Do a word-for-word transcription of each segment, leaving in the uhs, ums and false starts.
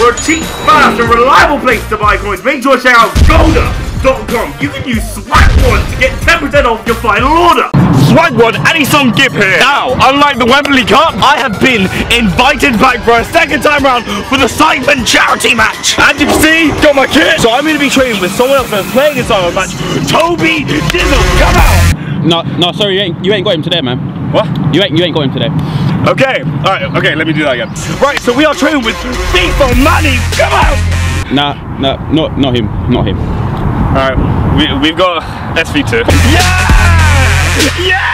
For a cheap, fast, and reliable place to buy coins, make sure to check out Golda dot com. You can use Swag one to get ten percent off your final order. Swag one, Addison Gibb here. Now, unlike the Wembley Cup, I have been invited back for a second time round for the Simon charity match. And you can see, got my kit. So I'm going to be training with someone else that's playing inside my match, Toby Dizzle. Come out. No, no, sorry, you ain't, you ain't got him today, man. What? You ain't, you ain't got him today. Okay, alright, okay, let me do that again. Right, so we are training with FIFA Manny. Come out. Nah, nah, not, not him, not him. Alright, we, we've got S V two. Yeah! Yeah!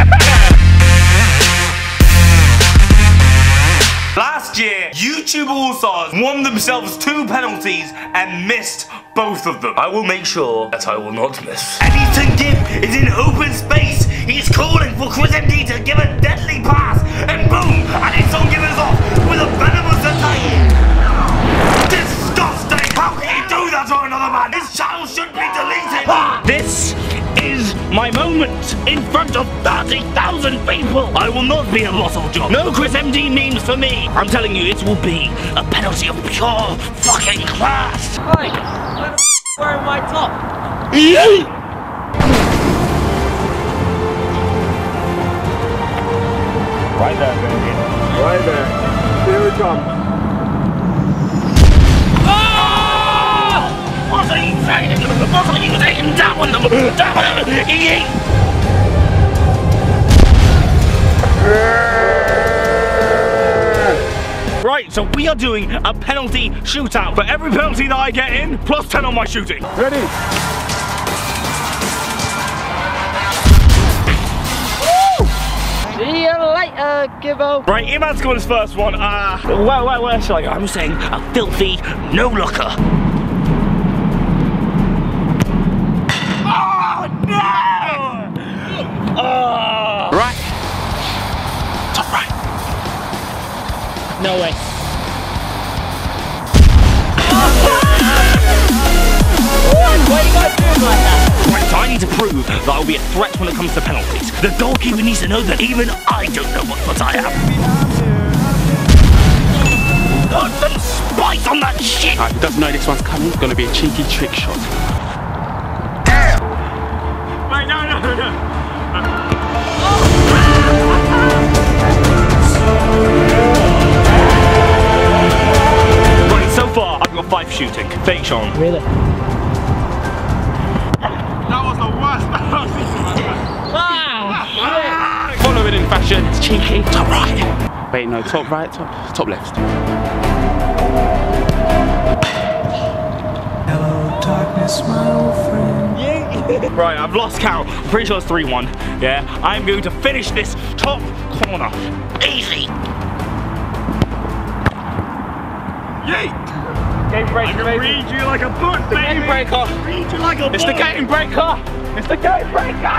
Last year, YouTube All-Stars won themselves two penalties and missed both of them. I will make sure that I will not miss. Addison Gibb is in open space. He's calling for Chris M D to give a deadly pass. And boom! Addison Gibb is off with a venomous attack. Disgusting! How can you do that to another man? His channel should be deleted. This is my moment in front of thirty thousand people. I will not be a loss of job. No Chris M D memes for me. I'm telling you, it will be a penalty of pure fucking class. Hey, where the f wearing my top? Yeah. Right there, baby. Right there. Here we come. Oh! What are you saying? What are you saying? Down them! Down them! Right, so we are doing a penalty shootout. For every penalty that I get in, plus ten on my shooting. Ready? See you later, Gibbo. Right, Iman's got his first one. Uh, where, where, where shall I go? I'm saying a filthy no-looker. Oh, no! Oh. Right. Top right. No way. What? Why are you guys doing like that? Right, so I need to prove that I'll be a threat when it comes to penalties. The goalkeeper needs to know that even I don't know what foot I am. Put some spice on that shit! Right, who doesn't know this one's coming? It's gonna be a cheeky trick shot. Damn! Wait, no, no, no. Right, so far I've got five shooting. Fake Sean. Really? That was the worst penalty. Ah, Follow it in fashion, it's cheeky. Top right. Wait, no, top right, top, top left. Hello, darkness, my old friend. Yeah. Right, I've lost count. I'm pretty sure it's three one. Yeah, I'm going to finish this top corner. Easy. Yeet. Game breaker, I can baby. read you like a book, The baby. game breaker. Read you like a book. It's the game breaker. It's the game breaker.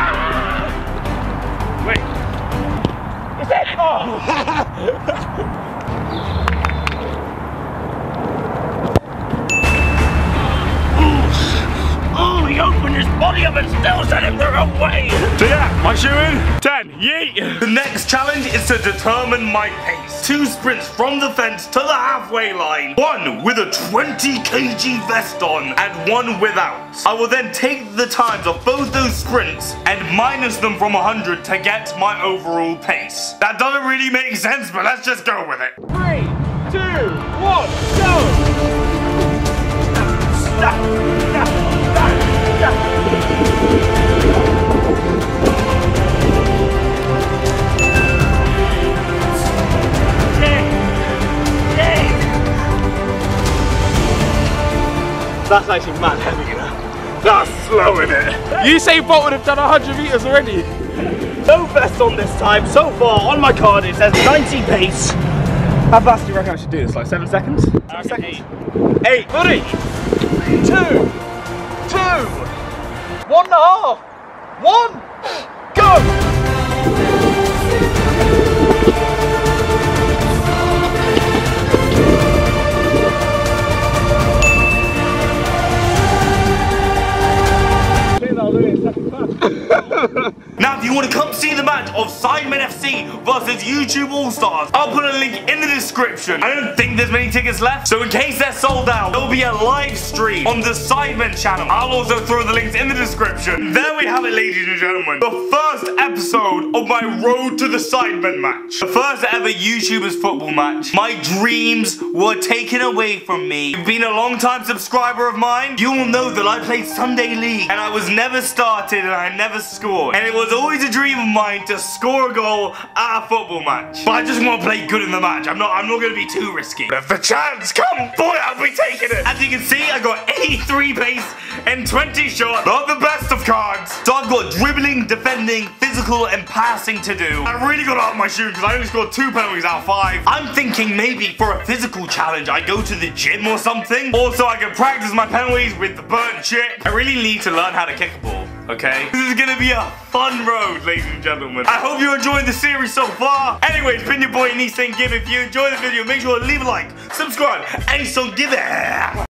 Wait. Is it? Oh. Oh, he opened his body up and still sent him the wrong way. So yeah, my shooting, ten, yeet. The next challenge is to determine my pace. Two sprints from the fence to the halfway line. One with a twenty kilogram vest on and one without. I will then take the times of both those sprints and minus them from one hundred to get my overall pace. That doesn't really make sense, but let's just go with it. Three, two, one, go! That's actually mad heavy, you know. That's slow, isn't it? You say Bolt would have done one hundred meters already. No vest on this time. So far on my card it says ninety pace. How fast do you reckon I should do this? Like seven seconds? Seven seconds. Eight. Three, two, two, one and a half, one, go! Now the you want to come see the match of Sidemen F C versus YouTube All-Stars, I'll put a link in the description. I don't think there's many tickets left, so in case they're sold out, there'll be a live stream on the Sidemen channel. I'll also throw the links in the description. There we have it, ladies and gentlemen. The first episode of my Road to the Sidemen match. The first ever YouTubers football match. My dreams were taken away from me. If you've been a long time subscriber of mine, you will know that I played Sunday League and I was never started and I never scored. And it was always a dream of mine to score a goal at a football match. But I just want to play good in the match. I'm not I'm not gonna be too risky. But if the chance comes, boy, I'll be taking it. As you can see, I got eighty-three pace and twenty shot. Not the best of cards. So I've got dribbling, defending, physical, and passing to do. I really got out of my shoe because I only scored two penalties out of five. I'm thinking maybe for a physical challenge, I go to the gym or something. Also, I can practice my penalties with the burnt chip. I really need to learn how to kick a ball, okay? This is gonna be a fun road, ladies and gentlemen. I hope you're enjoying the series so far. Anyways, been your boy, Nissan Gib. If you enjoyed the video, make sure to leave a like, subscribe, and so give it.